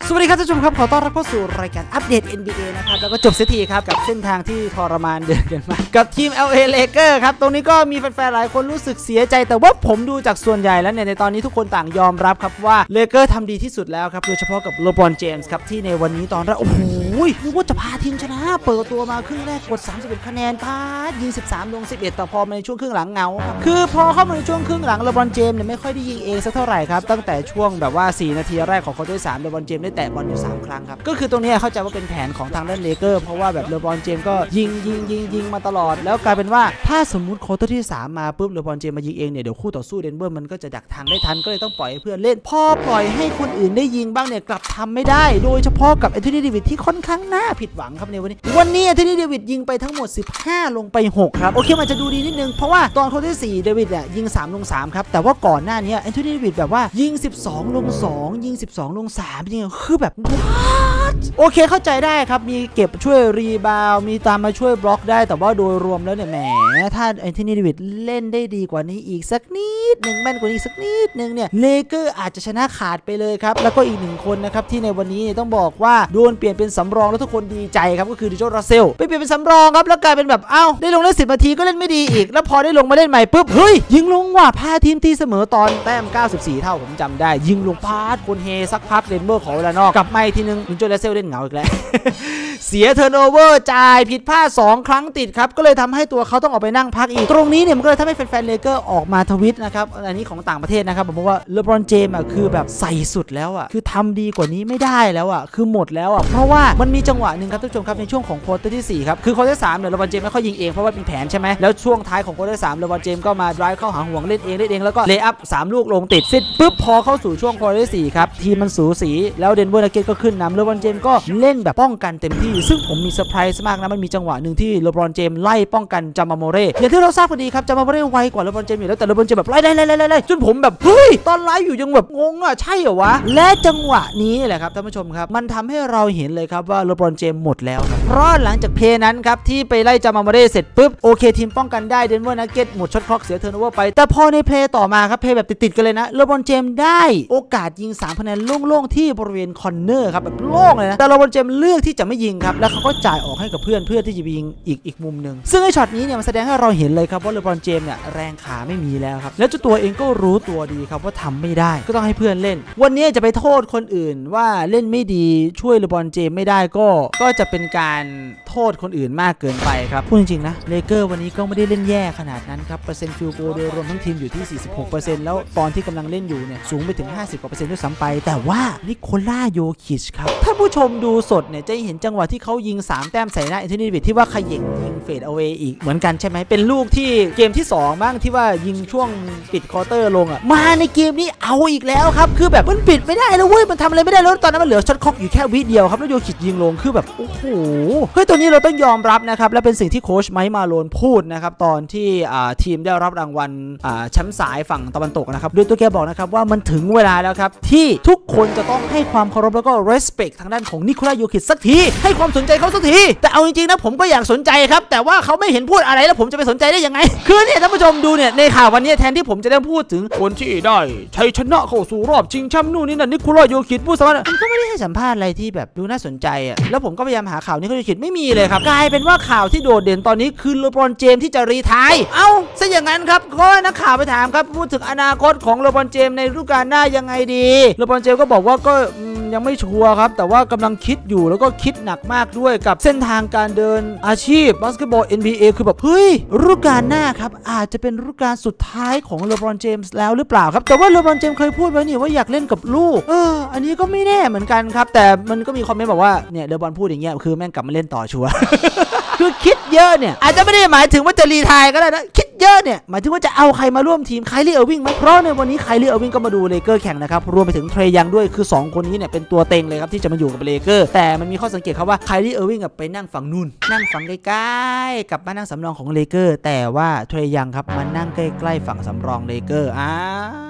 สวัสดีครับท่านผู้ชมครับขอต้อนรับเข้าสู่รายการอัปเดต NBA นะครับแล้วก็จบเสียทีครับกับเส้นทางที่ทรมานเดินกันมากับทีม LA Lakers ครับตรงนี้ก็มีแฟนๆหลายคนรู้สึกเสียใจแต่ว่าผมดูจากส่วนใหญ่แล้วเนี่ยในตอนนี้ทุกคนต่างยอมรับครับว่า Lakers ทำดีที่สุดแล้วครับโดยเฉพาะกับ LeBron James ครับที่ในวันนี้ตอนแรกโอ้โหนึกว่าจะพาทีมชนะเปิดตัวมาครึ่งแรกกด31คะแนนพาดยิง13ลง11แต่พอในช่วงครึ่งหลังเงาครับคือพอเข้ามาในช่วงครึ่งหลัง LeBron James เนี่ยไม่ค่อยได้ยิงเองสักเท่าไหร่ครับตั้งแต่ช่วงแบบว่า4นาทีแรกของควอเตอร์3 LeBron James ได้แตะบอลอยู่3ครั้งครับก็คือตรงนี้เข้าใจว่าเป็นแผนของทางด้านเลเกอร์เพราะว่าแบบเลบรอนเจมส์ก็ยิงมาตลอดแล้วกลายเป็นว่าถ้าสมมุติควอเตอร์ที่3มาปุ๊บเลบรอนเจมส์มายิงเองเนี่ยเดี๋ยวคู่ต่อสู้เดนเวอร์มันก็จะดักทางได้ทันก็เลยต้องปล่อยให้เพื่อนเล่นพอปล่อยให้คนอื่นได้ยิงบ้างเนี่ยกลับทำไม่ได้โดยเฉพาะกับแอนโทนี เดวิดที่ค่อนข้างน่าผิดหวังครับในวันนี้แอนโทนี เดวิดยิงไปทั้งหมด15ลงไป6ครับโอเคมันจะดูดีนิดนึงเพราะว่าตอนควอเตอร์ที่4เดวิดเนี่ยยิง3ลง3ครับแต่ว่าก่อนหน้านี้แอนโทนี เดวิดแบบว่ายิง12ลง2ยิง12ลง3จริงๆคือแบบโอเคเข้าใจได้ครับมีเก็บช่วยรีบาวมีตามมาช่วยบล็อกได้แต่ว่าโดยรวมแล้วเนี่ยแหมถ้าแอนโทนี เดวิดเล่นได้ดีกว่านี้อีกสักนิดหนึ่งแม่นกว่านี้สักนิดหนึ่งเนี่ยเลเกอร์อาจจะชนะขาดไปเลยครับแล้วก็อีก1คนนะครับที่ในวันนี้ต้องบอกว่าโดนเปลี่ยนเป็นสำรองแล้วทุกคนดีใจครับก็คือดิโจ รัสเซลไปเปลี่ยนเป็นสำรองครับแล้วกลายเป็นแบบเอ้าได้ลงได้10นาทีก็เล่นไม่ดีอีกแล้วพอได้ลงมาเล่นใหม่ปุ๊บเฮ้ยยิงลงว่ะพาทีมตีเสมอตอนแต้ม94เท่าผมจำได้ยิงลงพาดคนเฮสักพักเดนเวอร์ขอเวลานอกกลับมาทีนึงดิโจ รัสเซลเล่นเหงาอีกแล้วเสียเทิร์นโอเวอร์จ่ายผิดพลาด2ครั้งติดครับก็เลยทำให้ตัวเขาต้องออกไปนั่งพักอีกตรงนี้เนี่ยมันก็เลยทำให้แฟนๆเลเกอร์ออกมาทวิตนะครับอันนี้ของต่างประเทศนะครับผมว่าเลบรอนเจมส์คือแบบใส่สุดแล้วคือทำดีกว่านี้ไม่ได้แล้วคือหมดแล้วเพราะว่ามันมีจังหวะหนึ่งครับท่านผู้ชมครับในช่วงของควอเตอร์ที่4ครับคือควอเตอร์3เนี่ยเลบรอนเจมส์ไม่ค่อยยิงเองเพราะว่าเป็นแผนใช่ไหมแล้วช่วงท้ายของควอเตอร์3เลบรอนเจมส์ก็มาไดรฟ์เข้าหาห่วงเล่นเองแล้วก็เลย์อัพ3ลูกลงติดเสร็จปุ๊บพอเข้าสู่ช่วงควอเตอร์4ครับทีมมันสูสีแล้วเดนเวอร์นักเก็ตก็ขึ้นนำเลบรอนเจมส์ก็เล่นแบบป้องกันเต็มที่ซึ่งผมมีเซอร์ไพรส์มากนะมันมีจังหวะหนึ่งที่เลบรอนเจมส์ไล่ป้องกันจามาโมเร่อย่างที่เราทราบกันดีครับจามาโมเร่ไวกว่าเลบรอนเจมส์อยู่แล้วแต่เลบรอนเจมส์แบบไล่จนผมแบบเฮ้ยตอนไล่อยู่ยังแบบงงใช่เหรอวะและจังหวะนี้แหละครับท่านผู้ชมครับมันทำให้เราเห็นเลยครับว่าเลบรอนเจมส์หมดแล้วครับเพราะหลังจากเพย์นั้นครับที่ไปไล่จามาโมเร่เสร็จปุ๊บโอเคทีมป้องกันได้เดนเวอร์นักเก็ตหมดช็อตคล็อกเสียเทิร์นโอเวอร์ไปแต่พอในเพย์ต่อมาครับเพย์แบบติดกันเลยนะเลบรอนเจมส์ได้โอกาสยิง3คะแนนโล่งๆที่บริเวณคอร์เนอร์ครับแบบโล่งเลยนะแต่เลบรอนเจมส์เลือกที่จะไม่ยิงครับแล้วเขาก็จ่ายออกให้กับเพื่อนที่จะยิงอีกมุมหนึ่งซึ่งไอ้ช็อตนี้เนี่ยมันแสดงให้เราเห็นเลยครับว่าเลบรอนเจมส์เนี่ยแรงขาไม่มีแล้วครับแล้วเจ้าตัวเองก็รู้ตัวดีครับว่าทำไม่ได้ก็ต้องให้เพื่อนเล่นวันนี้จะไปโทษคนอื่นว่าเล่นไม่ดีช่วยเลบรอนเจมส์ไม่ได้ก็จะเป็นการโทษคนอื่นมากเกินไปครับพูดจริงๆนะเลเกอร์วันนี้ก็ไม่ได้เล่นแย่ขนาดนั้นครับเปอร์เซ็นต์ฟิลด์โกลโดยรวมทั้งทีมอยู่ที่ 46% แล้วตอนที่กำลังเล่นอยู่เนี่ยสูงไปถึง 50% ด้วยซ้ำไปแต่ว่านิโคล่าโยคิชครับถ้าผู้ชมดูสดเนี่ยจะเห็นจังหวะที่เขายิง3แต้มใส่หน้าแอนโทนี เดวิดที่ว่าขยิงยิงเฟดเอาเวย์อีกเหมือนกันใช่ไหมเป็นลูกที่เกมที่2บ้างที่ว่ายิงช่วงปิดควอเตอร์ลงมาในเกมนี้เอาอีกแล้วครับคือแบบมันปิดไม่ได้แล้วเว้ยมันทำอะไรไม่ได้แล้วตอนนั้นมันเหลือช็อตคล็อกอยู่แค่วิเดียวครับแล้วโยคิชยิงลงคือแบบโอ้โหเฮ้ยตัวนี้เราต้องยอมรับนะครับและเป็นสิ่งที่โค้ชไมค์มาโลนพูดนะครับตอนที่ทีมได้รับรางวัลแชมป์สายฝั่งตะวันตกนะครับโดยตัวแกบอกนะครับว่ามันถึงเวลาแล้วครับที่ทุกคนจะต้องให้ความเคารพแล้วก็ respect ทางด้านของนิโคล่าโยคิชสักทีให้ความสนใจเขาสักทีแต่เอาจริงๆนะผมก็อยากสนใจครับแต่ว่าเขาไม่เห็นพูดอะไรแล้วผมจะไปสนใจได้ยังไงคือเนี่ยท่านผู้ชมดูเนี่ยในข่าววันนี้แทนที่ผมจะได้พูดถึงคนที่ได้ชัยชนะเข้าสู่รอบชิงแชมป์นู่นนี่นั่นนิโคล่าโยคิชผู้สมัครมันก็ไม่ได้ให้สัมภาษณ์อะไรที่แบบดูน่าสนใจแล้วผมก็พยายามหาข่าวนิโคล่าโยคิชไม่มีเลยครับกลายเป็นว่าข่าวที่โดดเด่นตอนนี้คือเลบรอนเจมส์ที่จะรีไทร์เอ้าซะอย่างนั้นครับก็นักข่าวไปถามครับพูดถึงอนาคตของเลบรอนเจมส์ในฤดูกาลหน้ายังไงดีเลบรอนเจมส์ก็บอกว่าก็ยังไม่ชัวร์ครับแต่ว่ากำลังคิดอยู่แล้วก็คิดหนักมากด้วยกับเส้นทางการเดินอาชีพบาสเกตบอล NBA คือแบบเฮ้ยฤดูกาลหน้าครับอาจจะเป็นฤดูกาลสุดท้ายของเลบรอนเจมส์แล้วหรือเปล่าครับแต่ว่าเลบรอนเจมส์เคยพูดไว้นี่ว่าอยากเล่นกับลูกอันนี้ก็ไม่แน่เหมือนกันครับแต่มันก็มีคอมเมนต์บอกว่าเนี่ยเลบรอนพูดอย่างเงี้ยคือแม่งกลับมาเล่นต่อชัวร์ คือคิดเยอะเนี่ยอาจจะไม่ได้หมายถึงว่าจะรีไทร์ก็ได้นะคิดเยอะเนี่ยหมายถึงว่าจะเอาใครมาร่วมทีมไคลี่ เออร์วิงไหมเพราะในวันนี้ไคลี่ เออร์วิงก็มาดูเลเกอร์แข่งนะครับรวมไปถึงเทรย์ยังด้วยคือ2คนนี้เนี่ยเป็นตัวเต็งเลยครับที่จะมาอยู่กับเลเกอร์แต่มันมีข้อสังเกตครับว่าไคลี่ เออร์วิงไปนั่งฝั่งนู่นนั่งฝั่งใกล้ๆกับมานั่งสำรองของเลเกอร์แต่ว่าเทรย์ยังครับมานั่งใกล้ๆฝั่งสำรองเลเกอร์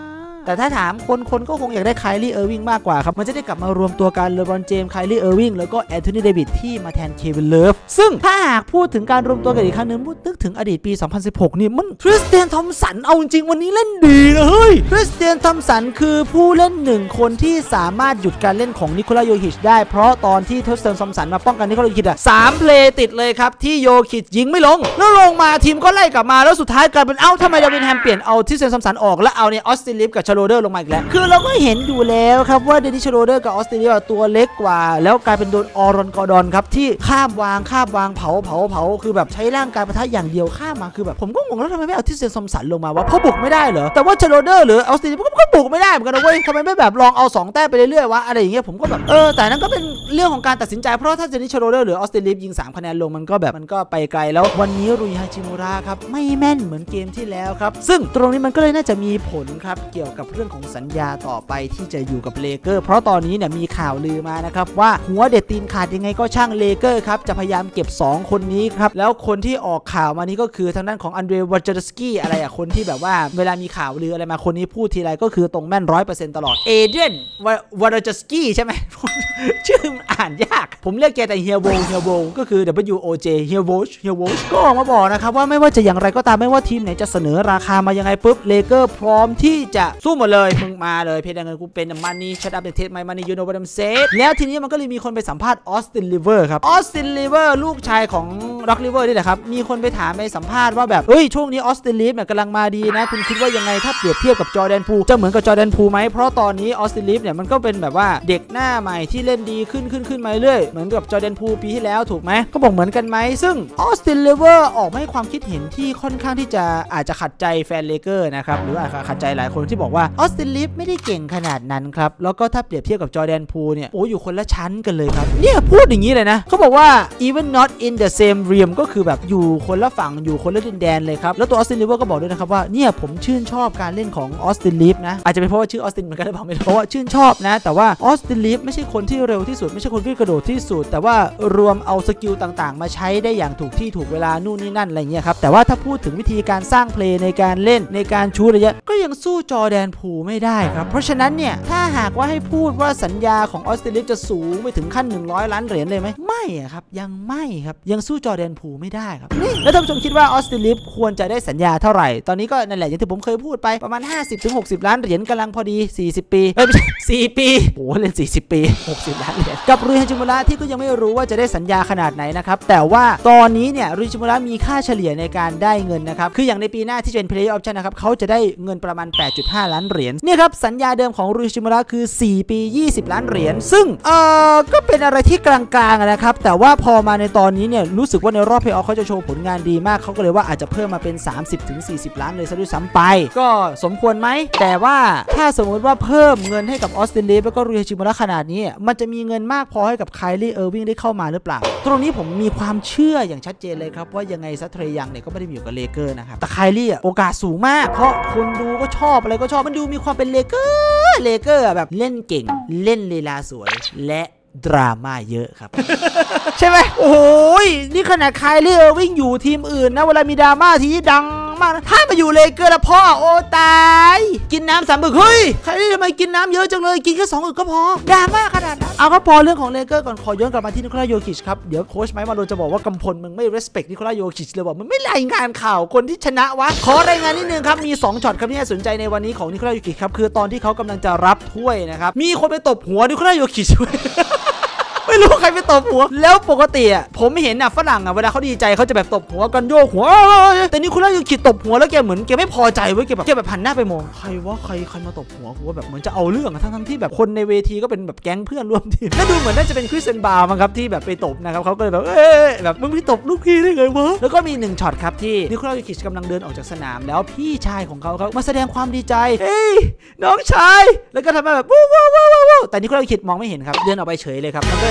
แต่ถ้าถามคนก็คงอยากได้ไคลี่เออร์วิงมากกว่าครับมันจะได้กลับมารวมตัวกันเลบรอนเจมส์ไคลี่เออร์วิงแล้วก็แอนโทนีเดวิดที่มาแทนเควินเลิฟซึ่งถ้าหากพูดถึงการรวมตัวกันอีกครั้งนึงนึกถึงอดีตปี 2016 นี่มันคริสเตียนทอมสันเอาจริงวันนี้เล่นดีนะเฮ้ยคริสเตียนทอมสันคือผู้เล่น1คนที่สามารถหยุดการเล่นของนิโคลาโยคิชได้เพราะตอนที่คริสเตียนทอมสันมาป้องกันนิโคลาโยคิช3 เพลย์ติดเลยครับที่โยคิชยิงไม่ลงแล้วลงมาทีมก็ไล่กลับมาแล้วสุดท้ายกลายเป็นทำไมดาวินแฮมเปลี่ยนเอาคริสเตียนทอมสันออกแล้วเอาเนี่ยออสตินลิฟกับชโรเดอร์ลงมาอีกแล้วคือเราก็เห็นอยู่แล้วครับว่าเดนิสชโรเดอร์กับออสตินลิฟตัวเล็กกว่าแล้วกลายเป็นโดนออรอนกอร์ดอนครับที่ข้ามวางเผาคือแบบใช้ร่างกายปะทะอย่างเดียวข้ามมาคือแบบผมก็งงแล้วทำไมไม่เอาคริสเตียนทอมสันลงมาวะเพราะบุกไม่ได้เหรอแต่ว่าชโรเดอร์หรือออสตินลิฟก็บุกไม่ได้เหมือนกันนะเว้ยทำไมไม่แบบลองเอา2 แต้มไปเรื่อยๆวะอะไรอย่างเงี้ยผมก็แบบแต่นั้นก็เป็นเรื่องของการตัดสินใจเพราะถ้าเดนิสชโรเดอร์หรือออสตินลิฟยิง3 คะแนนลงมันก็ไปไกลแล้ววันนี้รุยฮาจิมุระครับไม่แม่นเหมือนเกมที่แล้วครับซึ่งตรงนี้มันก็เลยน่าจะมีผลครับเกี่ยวกับเรื่องของสัญญาต่อไปที่จะอยู่กับเลเกอร์เพราะตอนนี้เนี่ยมีข่าวลือมานะครับว่าหัวเด็ดตีนขาดยังไงก็ช่างเลเกอร์ครับจะพยายามเก็บ2 คนนี้ครับแล้วคนที่ออกข่าวมานี้ก็คือทางด้านของอันเดรวาจาสกี้อะไรอะคนที่แบบว่าเวลามีข่าวลืออะไรมาคนนี้พูดทีไรก็คือตรงแม่น 100% ตลอดเอเดนวาจาสกี้ใช่ไหม ชื่ออ่านยากผมเรียกแกแต่เฮียโวก็คือ WOJ เฮียโวก็ออกมาบอกนะครับว่าไม่ว่าจะอย่างไรก็ตามไม่ว่าทีมไหนจะเสนอราคามายังไงปุ๊บเลเกอร์พร้อมที่จะสู้หมดเลยมึงมาเลยเพดานเงินกูเป็นมันนี่ชัดอัพเดทไมมันนี่ยูโนวัตเซตแล้วทีนี้มันก็เลยมีคนไปสัมภาษณ์ออสตินลิเวอร์ครับออสตินลิเวอร์ลูกชายของร็อกลิเวอร์นี่แหละครับมีคนไปถามไปสัมภาษณ์ว่าแบบช่วงนี้ออสตินลิฟเนี่ยกำลังมาดีนะคุณคิดว่ายังไงถ้าเปรียบเทียบกับจอร์แดนพูจะเหมือนกับจอร์แดนพูไหมเพราะตอนนี้ออสตินลิฟเนี่ยมันก็เป็นแบบว่าเด็กหน้าใหม่ที่เล่นดีขึ้นมาเรื่อยเหมือนกับจอร์แดนพูปีที่แล้วถูกไหมก็บอกเหมือนกันไหมซึ่งออสตินลิเวอร์ออกมาให้ความคิดเห็นที่ค่อนข้างที่จะอาจจะขัดใจแฟนเลเกอร์นะครับหรืออาจจะขัดใจหลายคนที่บอกว่าออสตินลิฟไม่ได้เก่งขนาดนั้นครับแล้วก็ถ้าเปรียบเทียบกับจอร์แดนพูเนี่ยอยู่คนละชั้นกันเลยครับเนี่ยพูดอย่างนี้เลยนะเขาบอกว่า even not in the same realm ก็คือแบบอยู่คนละฝั่งอยู่คนละดินแดนเลยครับแล้วตัวออสตินลิเวอร์ก็บอกด้วยนะครับว่าเนี่ยผมชื่นชอบการเล่นของออสตินลิฟนะอาจจะเป็นเพราะว่าชื่อออสตินเหมือนกันหรือเปล่าไม่รู้เพราะว่าชื่นชอบนะแต่ว่าออสตินลิฟไม่ใช่คนที่เร็วที่สุดไม่ใช่คนที่กระโดดที่สุดแต่ว่ารวมเอาสกิลต่างๆมาใช้ได้อย่างถูกที่ถูกเวลานู่นนี่นั่นอะไรเงี้ยครับแต่ว่าถ้าพูดถึงวิธีการสร้างเพลย์ในการเล่นในการชูระยะก็ยังสู้จอร์แดนพูไม่ได้ครับเพราะฉะนั้นเนี่ยถ้าหากว่าให้พูดว่าสัญญาของออสตินลิฟจะสูงไปถึงขั้น100 ล้านเหรียญเลยไหมไม่ครับยังไม่ครับยังสู้จอร์แดนพูไม่ได้ครับนี่แล้วท่านผู้ชมคิดว่าออสตินลิฟควรจะได้สัญญาเท่าไหร่ตอนนี้ก็นั่นแหละอย่างที่ผมเคยพูดไปประมาณ 50-60 ล้านเหรียญกำลังพอดี40 ปีไม่ใช่4 ปีโอ้เล่น40 ปี60 ล้านเหรียญกับรุยฮาจิมุระที่ก็ยังไม่รู้ว่าจะได้สัญญาขนาดไหนนะครับแต่ว่าตอนนี้เนี่ยรุยฮาจิมุระมีค่าเฉลี่ยในการได้เงินนะครับคืออย่างในปีหน้าที่จะเป็น Player Option นะครับเขาจะได้เงินประมาณ 8.5 ล้านเหรียญเนี่ยครับสัญญาเดิมของรุยฮาจิมุระคือ4 ปี 20 ล้านเหรียญซึ่งก็เป็นอะไรที่กลางๆนะครับแต่ว่าพอมาในตอนนี้เนี่ยรู้สึกว่าในรอบเพลย์ออฟเขาจะโชว์ผลงานดีมากเขาก็เลยว่าอาจจะเพิ่มมาเป็น 30-40 ล้านเลยซะด้วยซ้ำไปก็สมควรไหมแต่ว่าถ้าสมมติว่าเพิ่มเงินให้กับออสตินลิฟแล้วก็รุยฮาจิมุระขนาดนี้มันจะมีเงินมากพอให้กับไคลี่เออร์วิงได้เข้ามาหรือเปล่าตรงนี้ผมมีความเชื่ออย่างชัดเจนเลยครับว่ายังไงซัตเทรยังเนี่ยก็ไม่ได้อยู่กับเลเกอร์นะครับแต่ไคลี่โอกาสสูงมากเพราะคนดูก็ชอบอะไรก็ชอบมันดูมีความเป็นเลเกอร์แบบเล่นเก่งเล่นลีลาสวยและดราม่าเยอะครับ ใช่ไหมโอ้ยนี่ขนาดไคลี่เออร์วิงอยู่ทีมอื่นนะเวลามีดราม่าทีดังมากถ้ามาอยู่เลเกอร์แล้วพ่อโอ้ตายกินน้ำ3 อึกเฮ้ยไคลี่ทำไมกินน้ำเยอะจังเลยกินแค่2 อึกก็พอดราม่าขนาดนั้นเอาก็พอเรื่องของเลเกอร์ก่อนขอย้อนกลับมาที่นิโคลาโยคิชครับเดี๋ยวโค้ชไมค์มาโดนจะบอกว่ากำพลมึงไม่ respect นิโคลาโยคิชเลยว่ามึงไม่รายงานข่าวคนที่ชนะวะขอรายงานนิดนึงครับมี2 ช็อตครับที่น่าสนใจในวันนี้ของนิโคลาโยคิชครับคือตอนที่เขากำลังจะรับถ้วยนะครับมีคนไปตบหัวนิโคลาโยคิชไม่รู้ใครไปตบหัวแล้วปกติผมไม่เห็นฝรั่งเวลาเขาดีใจเขาจะแบบตบหัวกันโยกหัวแต่นี่คุณล่าอยู่ขีดตบหัวแล้วแกเหมือนแกไม่พอใจเว้ยแกแบบหันหน้าไปมองใครวะใครมาตบหัวกูว่าแบบเหมือนจะเอาเรื่องทั้งที่แบบคนในเวทีก็เป็นแบบแก๊งเพื่อนร่วมทีมแล้วดูเหมือนน่าจะเป็นคริสเซนบาร์มั้งครับที่แบบไปตบนะครับเขาก็เลยแบบแบบมึงไปตบลูกพี่ได้ไงวะแล้วก็มี1 ช็อตครับที่นิโคลาโยคิชกำลังเดินออกจากสนามแล้วพี่ชายของเขามาแสดงความดีใจเฮ้ยน้องชายแล้วก็ทำมาแบบวู้แต่นิโคลาโยคิชมองไม่เห็นครับเดินออกไปเฉยเลยครับมันก็เลยทำให้คู่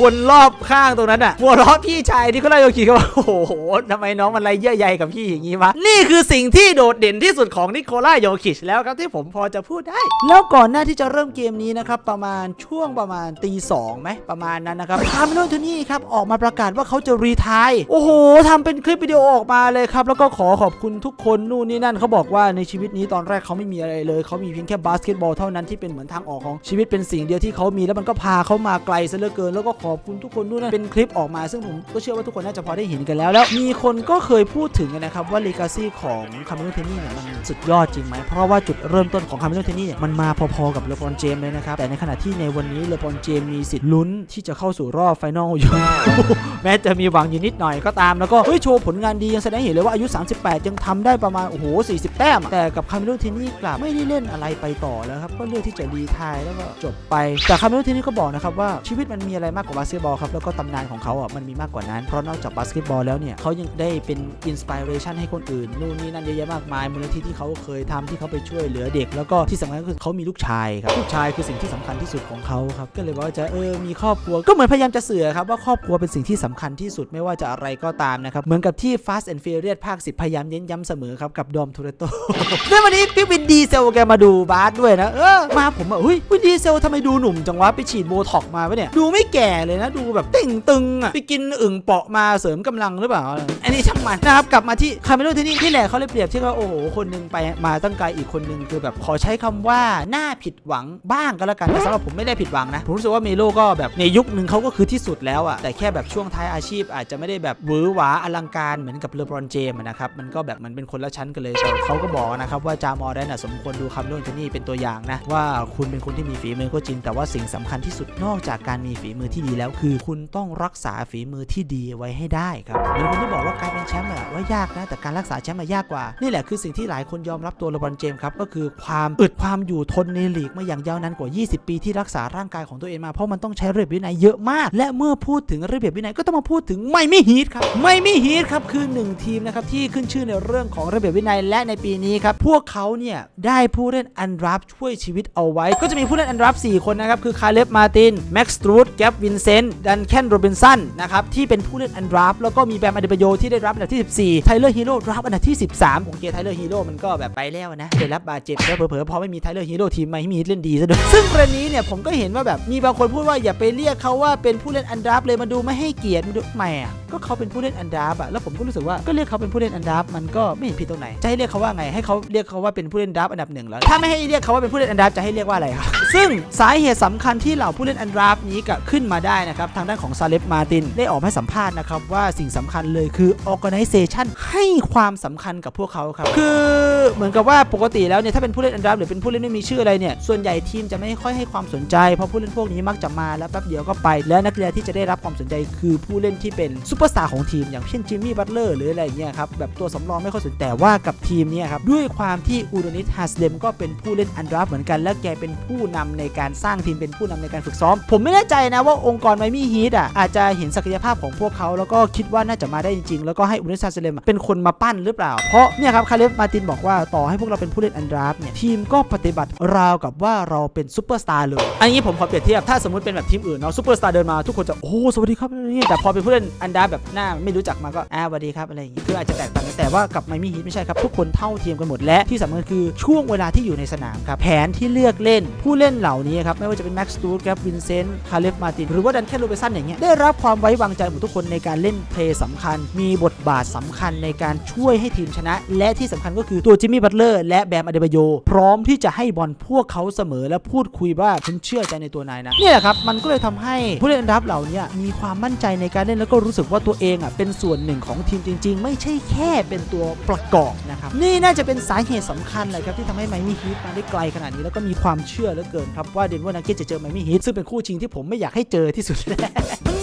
คนรอบข้างตรงนั้นอ่ะหัวเราะพี่ชายที่เขาไล่โยคิเขาว่าโอ้โหทำไมน้องมันไรเยื่อใยกับพี่อย่างนี้วะนี่คือสิ่งที่โดดเด่นที่สุดของนิโคล่าโยคิชแล้วครับที่ผมพอจะพูดได้แล้วก่อนหน้าที่จะเริ่มเกมนี้นะครับประมาณช่วงประมาณตี 2ไหมประมาณนั้นนะครับคาร์เมลอนโทนี่ครับออกมาประกาศว่าเขาจะรีไทร์โอ้โหทำเป็นคลิปวิดีโอออกมาเลยครับแล้วก็ขอบคุณทุกคนนู่นนี่นั่นเขาบอกว่าในชีวิตนี้ตอนแรกเขาไม่มีอะไรเลยเขามีเพียงแค่บาสเกตบอลเท่านั้นที่เป็นเหมือนทางออกของชีวิตเป็นสิ่งเดียวที่เขามีแล้วมันก็พาเขามาไกลซะเหลือเกินแล้วก็ขอบคุณทุกคนนู่นนั่นเป็นคลิปออกมาซึ่งผมก็เชื่อว่าทุกคนน่าจะพอได้เห็นกันแล้วมีคนก็เคยพูดถึงนะครับว่าเลกาซี่ของคาร์เมลอนโทนี่เนี่ยมันสุดยอดจริงไหมเพราะว่าจุดเริ่มต้นของคาร์เมลอนโทนี่เนี่ยมันมาพอๆกับเลบรอนเจมส์เลยนะครับแต่ในขณะที่ในวันนี้เลบรอนเจมส์มีสิทธิ์ลุ้นที่จะเข้าสู่รอบไฟนอลอยู่ แม้จะมีหวังอยู่นิดหน่อยก็ตามแล้วก็โชว์ผลงานดียังแสดงเห็นเลยว่าอายุ38ยังทำได้ประมาณ40 แต้มแต่กับคาร์เมลอนโทนี่กลับไม่ได้เล่นอะไรไปต่อแล้วครับก็เลือกที่จะรีไทร์แล้วก็จบไปแต่คาร์เมลอนโทนี่ก็บอกนะครับว่าชีวิตมันมีอะไรมากกว่าบาสเกตบอลครับแล้วก็ตำนานของเขามันมีมากกว่านั้นเพราะนอกจากบาสเกตบอลแล้วเนี่ยเขายังได้เป็นอินสปิเรชันให้คนอื่นนู่นนี่นั่นเยอะแยะมากมายมูลนิธิที่เขาเคยทำที่เขาไปช่วยเหลือเด็กแล้วก็ที่สำคัญก็คือเขามีลูกชายครับลูกชายคือสิ่งที่สำคัญที่สุดของเขาครับก็เลยว่าจะมีครอบครัวก็เหมือนพยายามจะสื่อครับว่าครอบครัวเป็นสิ่งที่สำคัญที่สุดไม่ว่าจะอะไรก็ตามนะครับเหมือนกับที่ Fast and Furious ภาค 10พยายามเน้นย้ำเสมอครับกับดอม โทเรโต ในวันนี้พี่วินดีเซลแกมาดูบาสด้วยนะมาผมวินดีเซลทำไมดูหนุ่มจังวะไปฉีดโบท็อกมาปะเนี่ยดูไม่แก่เลยนะดูแบบเต่งตึงไปกินอึ่งเปาะมาเสริมกำลังหรือเปล่าอันนี้ช่างมันนะครับกลับมาที่คาร์เมลอนโทนี่ที่แหละเขาเลยเปรียบที่ว่าโอ้โหคนนึงไปมาตั้งไกลอีกคนนึงคือแบบขอใช้คำว่าน่าผิดหวังบ้างก็แล้วกันแต่สำหรับผมไม่ได้ผิดหวังนะผมรู้สึกว่าเมโลก็แบบในยุคนึงเขาก็คือที่สุดแล้วแต่แค่แบบช่วงท้ายอาชีพอาจจะไม่ได้แบบหวือหวาอลังการเหมือนกับเลบรอนเจมส์นะครับมันก็แบบมันเป็นคนละชั้นกันเลยแต่เขาก็บอกนะครับว่าจามอร์แดนสมควรดูคาร์เมลอนโทนี่เป็นตัวอย่างนะว่าคุณเป็นคนที่มีฝีมือก็จริงแต่ว่าสิ่งสำคัญที่สุดนอกจากการมีฝีมือที่ดีแล้วคือคุณต้องรักษาฝีมือที่ดีไว้ให้ได้ครับเหมือนคนที่บอกว่าการเป็นแชมป์ว่ายากนะแต่การรักษาแชมป์ยากกว่านี่แหละคือสิ่งที่หลายคนยอมรับตัวเลบรอนเจมส์ครับก็คือความอึดความอยู่ทนในลีกมาอย่างยาวนานกว่า20 ปีที่รักษาร่างกายของตัวเองมาเพราะมันต้องใช้ระเบียบวินัยเยอะมากและเมื่อพูดถึงระเบียบวินัยก็ต้องมาพูดถึงไมมี่ฮีทครับไมมี่ฮีทครับคือ1ทีมนะครับที่ขึ้นชื่อในเรื่องของระเบียบวินัยและในปีนี้ครับพวกเขาเนี่ยได้ผู้เล่นอันดราฟช่วยชีวิตเอาไว้ก็จะมีผู้เล่นอันดราฟ4คนนะครับคือคาเลฟมาตินแม็กซ์สตรูดแกปวินเซนต์ดันแคนโรบินสันนะครับที่เป็นผู้เล่นอันดราฟแล้วก็มีแบมอเดบโยที่ได้รับอันดับที่14ไทเลอร์ฮีโร่ดราฟอันดับที่13โอเคไทเลอร์ฮีโร่มันก็แบบไปแล้วนะได้รับบาดเจ็บแล้วเผลอๆพอไม่มีไทเลอร์ฮีโร่ทีมไมมี่ฮีทเล่นดีซะด้วยซึ่งประเด็นนี้เนี่ยผมก็เห็นว่าแบบมีบางคนพูดว่าอย่าไปเรียกเขาว่าเป็นผู้เล่นอันดราฟเลยมาดูไม่ให้เกียรติไม่ก็เขาเป็นผู้เล่นอันดราฟแล้วผมก็รู้สึกว่าก็เรียกเขาเป็นผู้เล่นอันดราฟมันก็ไม่เห็นผิดตรงไหนจะให้เรียกเขาว่าไงให้เขาเรียกเขาว่าเป็นผู้เล่นดราฟอันดับ1แล้วถ้าไม่ให้เรียกเขาว่าเป็นผู้เล่นอันดราฟจะให้เรียกว่าอะไรครับซึ่งสาเหตุสำคัญที่เหล่าผู้เล่นอันดราฟนี้ก็ขึ้นมาได้นะครับทางด้านของซาเลฟมาตินได้ออกมาให้สัมภาษณ์นะครับว่าสิ่งสำคัญเลยคือ organization ให้ความสำคัญกับพวกเขาครับคือเหมือนกับว่าปกติแล้วเนี่ยถ้าเป็นผู้เล่นอันดราฟหรือเป็นผู้เล่นไม่มีชื่ออะไรเนี่ยส่วนใหญ่ทีมจะไม่ค่อยให้ความสนใจเพราะผู้เล่นพวกนี้มักจะมาแล้วแป๊บเดียวก็ไปและนักเรียนที่จะได้รับความสนใจคือผู้เล่นที่เป็นซุปเปอร์สตาร์ของทีมอย่างเช่นจิมมี่บัตเลอร์หรืออะไรเงี้ยครับแบบตัวสำรองไม่ค่อยสนแต่ว่ากับทีมนี้ครับด้วยความที่อูโดนิส ฮาสเลมก็เป็นผู้เล่นอันดราฟเหมือนกันและแกเป็นผู้นำในการสร้างทีมเป็นผู้นำในการฝึกซ้อมผมไม่แน่ใจนะว่าองค์กรไมมี่ฮีทอาจจะเห็นศักยภาพของพวกเขาแล้วก็คิดว่าน่าจะมาได้จริงๆแล้วก็ให้อูโดนิส ฮาสเลมเป็นคนมาปั้นหรือเปล่าเพราะเนี่ยครับคาเลฟมาตินบอกว่าต่อให้พวกเราเป็นผู้เล่นอันดราฟเนี่ยทีมก็ปฏิบัติราวกับว่าเราเป็นซุปเปอร์สตาร์เลยอันนี้ผมขอเปรียบเทียบถ้าสมมติเป็นแบบทีมอื่นเนาะซุปเปอร์สตาร์เดินมาทุกคนจะโอ้สวัสดีครับแต่พอเป็นผู้เล่นอันดราฟแบบหน้าไม่รู้จักมาก็สวัสดีครับอะไรอย่างงี้คืออาจจะแตกต่างกันแต่ว่ากับไมมี่ฮีทไม่ใช่ครับทุกคนเท่าเทียมกันหมดและที่สำคัญคือช่วงเวลาที่อยู่ในสนามครับแผนที่เลือกเล่นผู้เล่นเหล่านี้ครับไม่ว่าจะเป็นแม็กซ์สตูดแกปวินเซนต์คาเลฟมาตินหรือว่าดันแคนโรเบสันอย่างเงี้ยได้รับความไว้วางใจหมดทุกคนในการเล่นเพลย์สำคัญมีบทบาทสำคัญในการช่วยให้ทีมชนะและที่สำคัญก็คือตัวจิมมี่บัตเลอร์และแบมอเดบโยพร้อมที่จะให้บอลพวกเขาเสมอและพูดคุยว่าฉันเชื่อใจในตัวนายนะนี่แหละครับมันก็เลยทำให้ผู้เล่นอันดับเหล่านี้มีความมั่นใจในการเล่นแล้วก็รู้สึกว่าตัวเองเป็นส่วนหนึ่งของทีมจริงๆไม่ใช่แค่เป็นตัวประกอบนะครับนี่น่าจะเป็นสาเหตุสำคัญเลยครับที่ทำให้ไมมี่ฮีทมาได้ไกลขนาดนี้แล้วก็มีความเชื่อเหลือเกินครับว่าเดนเวอร์นักเก็ตจะเจอไมมี่ฮีทซึ่งเป็นคู่ชิงที่ผมไม่อยากให้เจอที่สุดมันเหง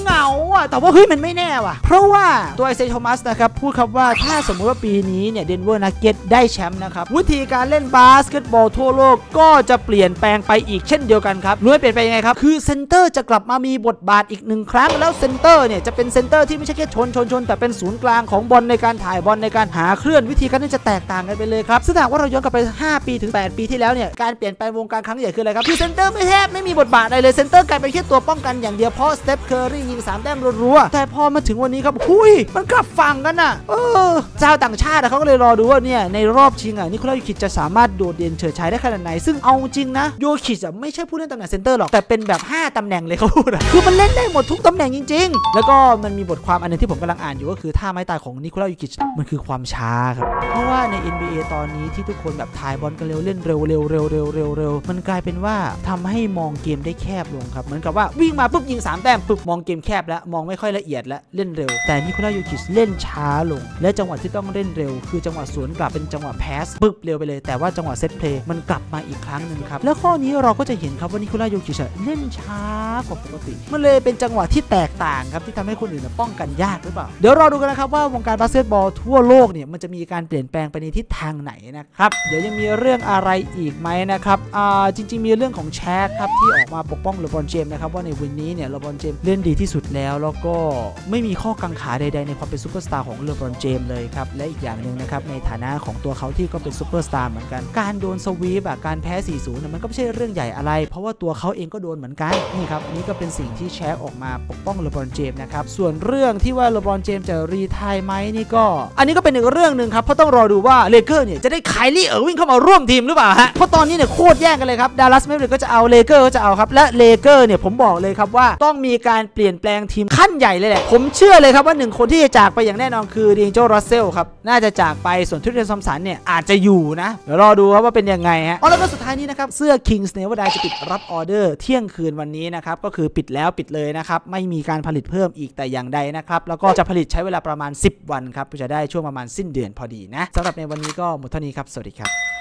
เหงาอ่ะแต่ว่าเฮ้ยมันไม่แน่ว่ะเพราะว่าตัวไอเซโทมัสนะครับพูดครับว่าถ้าสมมุติว่าปีนี้เนี่ยเดนเวอร์นักเก็ตได้แชมป์นะครับวิธีการเล่นบาสเกตบอลทั่วโลกก็จะเปลี่ยนแปลงไปอีกเช่นเดียวกันครับรู้ไหมเปลี่ยนไปยังไงครับคือเซนเตอร์จะกลับมามีบทบาทอีก1ครั้งแล้วเซนเตอร์เนี่ยจะเป็นเซนเตอร์ที่ไม่ใช่แค่ชนแต่เป็นศูนย์กลางของบอลในการถ่ายบอลในการหาเคลื่อนวิธีการที่จะแตกต่างกันไปเลยครับซึ่งหากว่าเราย้อนกลับไป5ปีถึง8ปีที่แล้วเนี่ยการเปลี่ยนแปลงวงการครั้งใหญ่คืออะไรครับคือเซนเตอร์แทบไม่มีบทบาทอะไรเลยเซนเตอร์กลายเป็นแค่ตัวป้องกันอย่างเดียวเพราะสเตฟเคอร์รี่ยิง3แต้มรัวๆแต่พอมาถึงวันนี้ครับหุยมันกลับฝั่งกันอ่ะเจ้าต่างชาติเขาก็เลยรอดูว่าเนี่ยในรอบชิงนิโคลา โยคิชจะสามารถโดดเด่นเฉิดฉายได้ขนาดไหนซึ่งเอาจริงนะโยคิชไม่ใช่ผู้เล่นตำแหน่งเซนเตอร์หรอกแต่เป็นแบบ5ตำแหน่งเลยเขาพูดคือมันเล่นได้หมดทุกตำแหน่งจริงๆแล้วก็มันมีบทความอันนึงที่ผมกำลังอ่านอยู่ก็คือท่าไม้ตายของนิโคลา โยคิชมันคือความช้าครับเพราะว่าใน NBA ตอนนี้ที่ทุกคนแบบถ่ายบอลกันเร็วเล่นเร็วมันกลายเป็นว่าทำให้มองเกมได้แคบลงครับเหมือนกับว่าวิ่งมาปุ๊บยิง3แต้มปุ๊บมองเกมแคบแล้วมองไม่ค่อยละเอียดและเล่นเร็วแต่นิโคลา โยคิชเล่นช้าลงและจังหวะที่ต้องเล่นเร็วคือจังหวะสวนกลับเป็นจังหวะแพสปุ๊บเร็วไปเลยแต่ว่าจังหวะเซตเพลย์มันกลับมาอีกครั้งหนึ่งครับแล้วข้อนี้เราก็จะเห็นครับว่านิโคลา โยคิชเล่นช้ากว่าปกติมันเลยเป็นจังหวะที่แตกต่างครับที่ทำให้คนอื่นป้องกันยากหรือเปล่าเดี๋ยวรอดูกันนะครับว่าวงการบาสเกตบอลทั่วโลกเนี่ยมันจะมีการเปลี่ยนแปลงไปในทิศทางไหนนะครับเดี๋ยวยังมีเรื่องอะไรอีกไหมนะครับจริงๆมีเรื่องของแชทครับที่ออกมาปกป้องเลบรอนเจมส์นะครับว่าในวันนี้เนี่ยเลบรอนเจมส์เล่นดีที่สุดแล้วก็ไม่มีข้อกังขาใดๆในความเป็นซูเปอร์สตาร์ของเลบรอนเจมส์เลยครับและอีกอย่างหนึ่งนะครับในฐานะของตัวเขาที่ก็เป็นซูเปอร์สตาร์เหมือนกันการโดนสวีปการแพ้ 4-0 มันก็ไม่ใช่เรื่องใหญ่อะไรเพราะว่าตัวเขาเองก็โดนเหมือนกันนี่ครับนี่ก็เป็นสิ่งที่แชทออกมาปกป้องเลบรอนเจมส์นะครับส่วนเรื่องที่ว่าเลบรอนเจมส์จะรีไทร์ไหมนี่ก็อันนี้ก็เป็นอีกเรื่องนึงครับเพราะต้องรอดูว่าเลเกอร์เนี่ยจะได้ไคลี่เอิร์วิงเข้ามาร่วมทีมหรือเปล่าฮะเพราะตอนนี้เนี่ยโคตรแย่งกันเลยครับดัลลัสแมเวริกก็จะเอาเลเกอร์ก็จะเอาครับและเลเกอร์เนี่ยผมบอกเลยครับว่าต้องมีการเปลี่ยนแปลงทีมขั้นใหญ่เลยแหละผมเชื่อเลยครับว่า1คนที่จะจากไปอย่างแน่นอนคือดิงโจรัสเซลครับน่าจะจากไปส่วนทูเรนซอมสันเนี่ยอาจจะอยู่นะเดี๋ยวรอดูครับว่าเป็นยังไงฮะแล้วก็สุดท้ายนี้นะครับเสื้อ Kings Never Die จะปิดรับออเดอร์เที่ยงคืนวันนี้นะครับก็คือปิดแล้วปิดเลยนะครับไม่มีการผลิตเพิ่มอีกแต่อย่างใดนะครับแล้วก็จะผลิตใช้เวลาประมาณ10 วันครับจะได้ช่วงประมาณสิ้นเดือนพอดีนะสำหรับในวันนี้ก็หมดเท่านี้ครับสวัสดีครับ